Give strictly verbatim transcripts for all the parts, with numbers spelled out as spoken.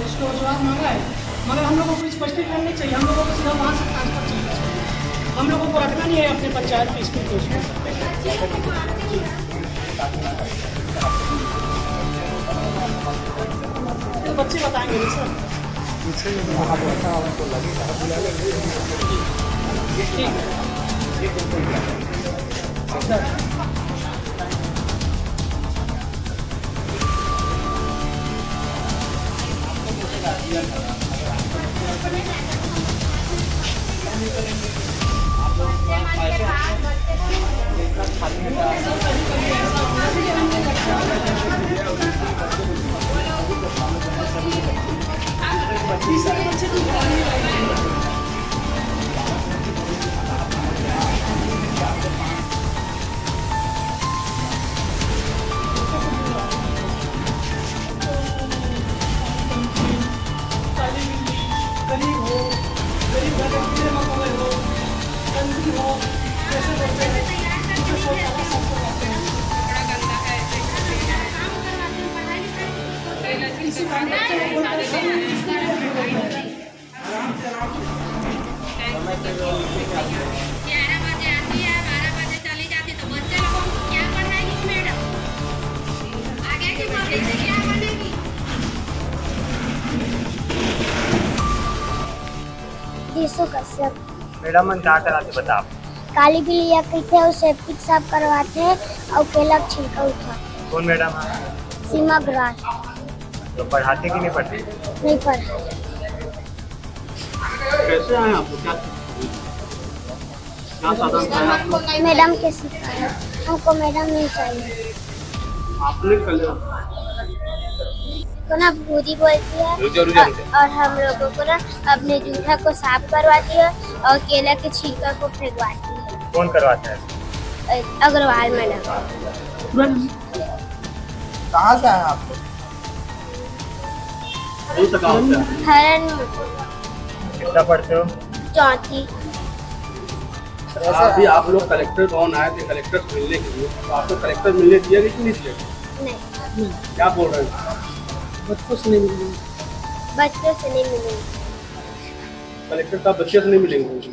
उसको जवाब मांगा है, मगर हम लोगों को स्पष्टीकरण नहीं चाहिए, हम लोगों को सीधा वहाँ से ट्रांसफर चाहिए। हम लोगों को रखना नहीं है अपने पंचायत के स्कूल को। तो बच्चे बताएंगे नहीं सर। गरीब हो, गरीब घर के मकान हो, गंदगी हो, कैसे बोलते हैं, उसे शौचालय साफ करवाते हैं। इसी कारण बच्चे को बोलते हैं ग्यारह बजे आती है, बारह बजे चली जाती, तो बच्चे लोगों को क्या पढ़ाएगी मैडम? आगे की भविष्य क्या बनेगी? मैडम हम क्या कराते बता आप? काली बिल्ली या कहते हैं उसे पिक साफ करवाते हैं और केला का छिलका उठाते हैं। कौन मैडम है? सीमा अग्रवाल। तो पढ़ाते कि नहीं पढ़ते? नहीं पढ़ा। कैसे आए आप? क्या क्या साधन था आपको? मैडम के सिखाया, हमको मैडम नहीं चाहिए। आपने कल को ना पूरी बोलती है रुझा, रुझा, और, रुझा। और हम लोगों को ना अपने जूठा को साफ करवाती है और केला के छिलका को फेंकवाती है। कौन करवाता है? अग्रवाल मैडम। कहाँ से आए आप? कौन सा गाँव से आए? हरन कितना पढ़ते हो? चौथी। अभी आप लोग कलेक्टर कौन आए थे कलेक्टर से मिलने के लिए? तो आपको कलेक्टर मिलने दिया कि नहीं दिया? नहीं, क्या बोल रहे हैं? बच्चों से नहीं मिलेंगे। बच्चों से नहीं मिलेंगे। कलेक्टर साहब बच्चे से नहीं मिलेंगे।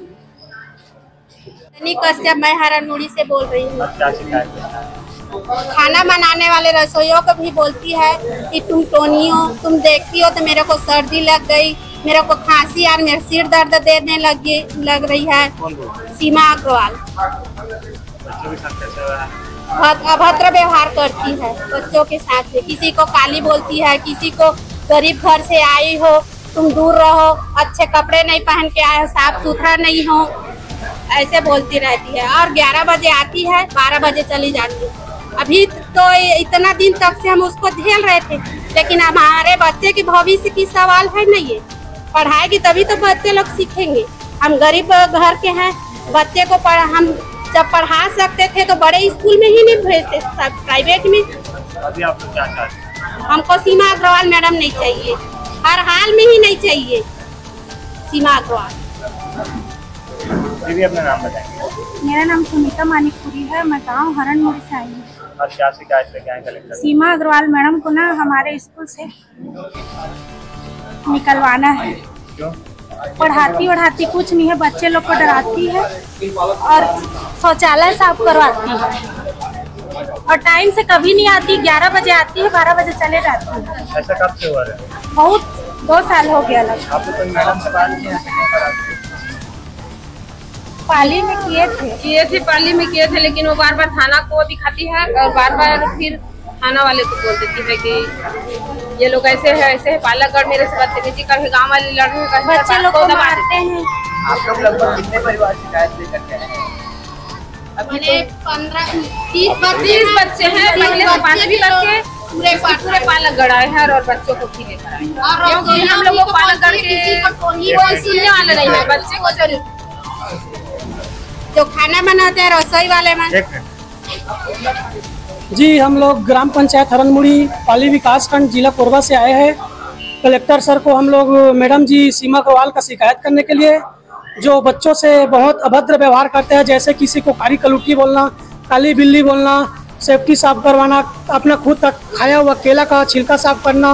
कश्यप, मैं हरनमुड़ी से बोल रही हूँ। क्या शिकायत है? खाना बनाने वाले रसोइयों को भी बोलती है कि तुम टोनी हो, तुम देखती हो तो मेरे को सर्दी लग गई, मेरे को खांसी और मेरे सिर दर्द देने लग लग रही है। सीमा अग्रवाल बच्चों के साथ कैसे हो रहा है? अभद्र व्यवहार करती है बच्चों के साथ में। किसी को काली बोलती है, किसी को गरीब घर से आई हो, तुम दूर रहो, अच्छे कपड़े नहीं पहन के आए हो, साफ सुथरा नहीं हो, ऐसे बोलती रहती है। और ग्यारह बजे आती है, बारह बजे चली जाती है। अभी तो इतना दिन तक से हम उसको झेल रहे थे, लेकिन हमारे बच्चे के भविष्य की सवाल है ना, ये पढ़ाएगी तभी तो बच्चे लोग सीखेंगे। हम गरीब घर के हैं, बच्चे को पढ़ हम जब पढ़ा सकते थे तो बड़े स्कूल में ही नहीं भेजते, सब प्राइवेट में। अभी आप लोग क्या चाहते हैं? हमको सीमा अग्रवाल मैडम नहीं चाहिए, हर हाल में ही नहीं चाहिए सीमा अग्रवाल। दीदी अपना नाम बताएंगे। मेरा नाम सुनीता मानिकपुरी है, मैं गाँव हरनमुड़ी से आई हूँ। और क्या शिकायत लेके आए कलेक्टर? सीमा अग्रवाल मैडम को ना हमारे स्कूल से निकलवाना है। क्यों? पढ़ाती वढ़ाती कुछ नहीं है, बच्चे लोग को डराती है और शौचालय साफ करवाती है और टाइम से कभी नहीं आती। ग्यारह बजे आती है, बारह बजे चले जाती है। ऐसा कब से हुआ है? बहुत दो साल हो गया लग। आप तो मैडम से बात किए हैं? पाली में किए थे किए थे पाली में किए थे, लेकिन वो बार बार थाना को दिखाती है और बार बार फिर थाना वाले को बोल देती है कि ये लोग ऐसे है ऐसे है। पालकगढ़ मेरे से बदतमीजी करके गाँव वाले लड़ रहे हैं, बच्चे लोग को मारते हैं। आप लोग लगभग कितने परिवार शिकायत लेकर के आए हैं? मैंने पंद्रह तीस तीस बच्चे हैं, पहले से पांचवी तक के पूरे पूरे पालकगढ़ आए हैं और बच्चों को भी लेकर आए हैं, क्योंकि हम लोग को पालकगढ़ के कोई सुनने वाले नहीं है। बच्चे को जरूर जो खाना बनाते हैं रसोई वाले में। जी, हम लोग ग्राम पंचायत हरनमुड़ी पाली विकास खंड जिला कोरबा से आए हैं। कलेक्टर सर को हम लोग मैडम जी सीमा अग्रवाल का शिकायत करने के लिए, जो बच्चों से बहुत अभद्र व्यवहार करते हैं, जैसे किसी को कारी कलुटी बोलना, काली बिल्ली बोलना, सेफ्टी साफ करवाना, अपना खुद का खाया हुआ केला का छिलका साफ करना,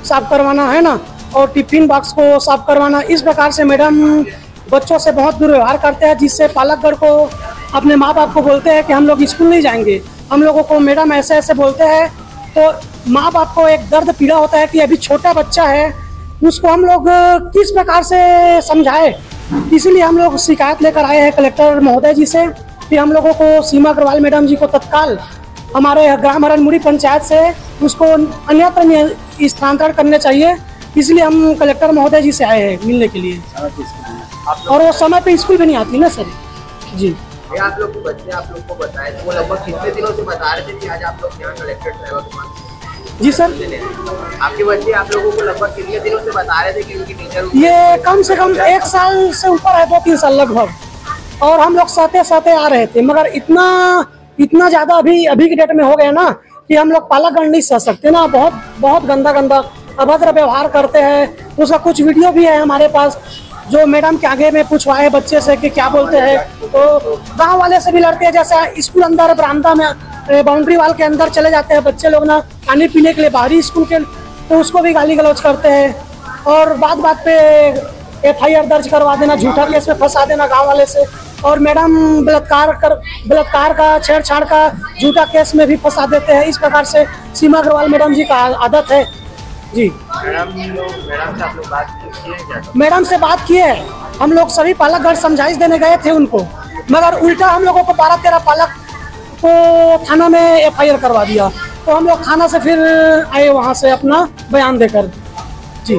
साफ करवाना है ना, और टिफिन बॉक्स को साफ करवाना। इस प्रकार से मैडम बच्चों से बहुत दुर्व्यवहार करते हैं, जिससे पालकगढ़ को अपने माँ बाप को बोलते हैं कि हम लोग स्कूल नहीं जाएंगे। हम लोगों को मैडम ऐसे ऐसे बोलते हैं, तो माँ बाप को एक दर्द पीड़ा होता है कि अभी छोटा बच्चा है, उसको हम लोग किस प्रकार से समझाए। इसीलिए हम लोग शिकायत लेकर आए हैं कलेक्टर महोदय जी से कि हम लोगों को सीमा अग्रवाल मैडम जी को तत्काल हमारे ग्राम हरनमुड़ी पंचायत से उसको अन्यत्र स्थानांतरण करने चाहिए। इसलिए हम कलेक्टर महोदय जी से आए हैं मिलने के लिए, और वो समय पे स्कूल भी नहीं आती ना सर जी। ये आप लोग के बच्चे आप लोग को बताए तो वो लगभग कितने दिनों से बता रहे थे कि आज आप लोग यहाँ कलेक्टर साहब के पास? जी सर, आपके बच्चे आप लोगों को लगभग कितने दिनों से बता रहे थे कि उनकी टीचर? ये कम से कम एक साल से ऊपर है, दो तीन साल लगभग, और हम लोग सहते सहते आ रहे थे। मगर इतना इतना ज्यादा अभी अभी के डेट में हो गया ना कि हम लोग पालकगढ़ नहीं सह सकते ना। बहुत बहुत गंदा गंदा अभद्र व्यवहार करते हैं। उसका कुछ वीडियो भी है हमारे पास, जो मैडम के आगे में पूछवाए बच्चे से कि क्या बोलते हैं। तो गांव वाले से भी लड़ते हैं, जैसे स्कूल अंदर बरामदा में बाउंड्री वाल के अंदर चले जाते हैं बच्चे लोग ना पानी पीने के लिए बाहरी स्कूल के, तो उसको भी गाली गलौज करते हैं। और बात बात पे एफ आई आर दर्ज करवा देना, झूठा केस में फंसा देना गाँव वाले से। और मैडम बलात्कार कर बलात्कार का छेड़छाड़ का झूठा केस में भी फंसा देते हैं। इस प्रकार से सीमा अग्रवाल मैडम जी का आदत है जी। मैडम मैडम से आप लोग बात की है क्या? मैडम से बात किए है, हम लोग सभी पालकगढ़ समझाइश देने गए थे उनको, मगर उल्टा हम लोगों को बारह तेरह पालक को थाना में एफ आई आर करवा दिया। तो हम लोग थाना से फिर आए वहाँ से अपना बयान देकर जी।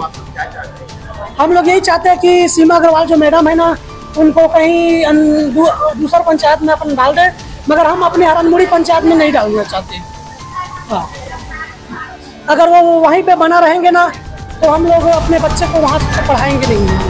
हम लोग यही चाहते हैं कि सीमा अग्रवाल जो मैडम है ना, उनको कहीं दू, दूसर पंचायत में अपन डाल दें, मगर हम अपने हरनमुड़ी पंचायत में नहीं डालना चाहते। हाँ, अगर वो वहीं पे बना रहेंगे ना तो हम लोग अपने बच्चे को वहाँ पढ़ाएंगे नहीं।